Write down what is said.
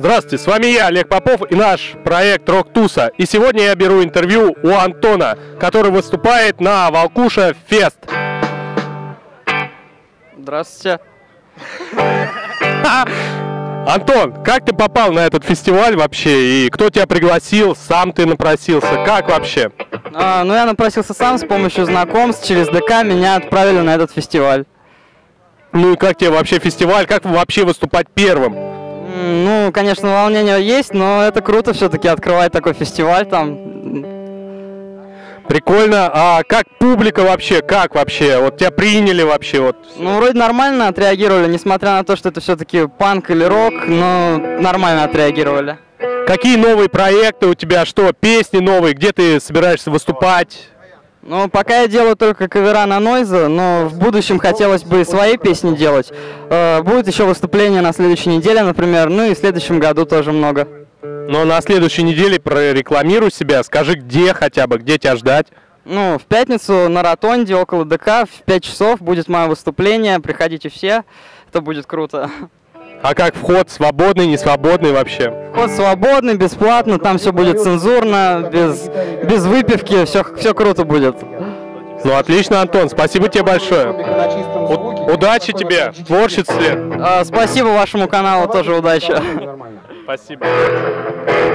Здравствуйте, с вами я, Олег Попов, и наш проект «Рок-туса». И сегодня я беру интервью у Антона, который выступает на Волкуша Фест. Здравствуйте. Антон, как ты попал на этот фестиваль вообще? И кто тебя пригласил? Сам ты напросился? Как вообще? Ну, я напросился сам с помощью знакомств. Через ДК меня отправили на этот фестиваль. Ну и как тебе вообще фестиваль? Как вообще выступать первым? Ну, конечно, волнение есть, но это круто все-таки открывать такой фестиваль там. Прикольно. А как публика вообще? Как вообще? Вот тебя приняли вообще? Вот. Ну, вроде нормально отреагировали, несмотря на то, что это все-таки панк или рок, но нормально отреагировали. Какие новые проекты у тебя? Что, песни новые? Где ты собираешься выступать? Ну, пока я делаю только кавера на Нойза, но в будущем хотелось бы свои песни делать. Будет еще выступление на следующей неделе, например, ну и в следующем году тоже много. Но на следующей неделе прорекламируй себя, скажи, где хотя бы, где тебя ждать. Ну, в пятницу на Ротонде около ДК в 5 часов будет мое выступление, приходите все, это будет круто. А как вход? Свободный, не свободный вообще? Вход свободный, бесплатно, там все будет цензурно, без выпивки, все круто будет. Ну, отлично, Антон, спасибо тебе большое. Удачи тебе в творчестве. Спасибо вашему каналу, тоже удачи. Спасибо.